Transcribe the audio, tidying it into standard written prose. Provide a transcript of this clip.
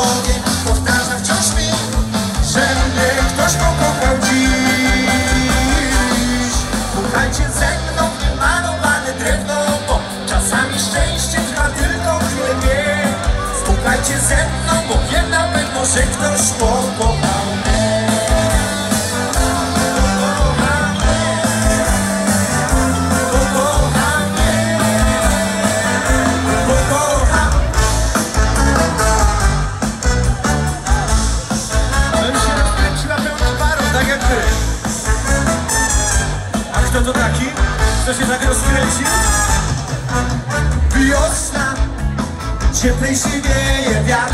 głowie powtarza wciąż mi, że mnie ktoś pokochał dziś. Słuchajcie ze mną w niemalowane drewno, bo czasami szczęście trwa tylko chwilę dwie. Słuchajcie ze mną, bo wiem na pewno, że ktoś pokochał mnie. Kto to taki? Kto się tak rozkręcił? Wiosna, cieplej się wieje wiatr.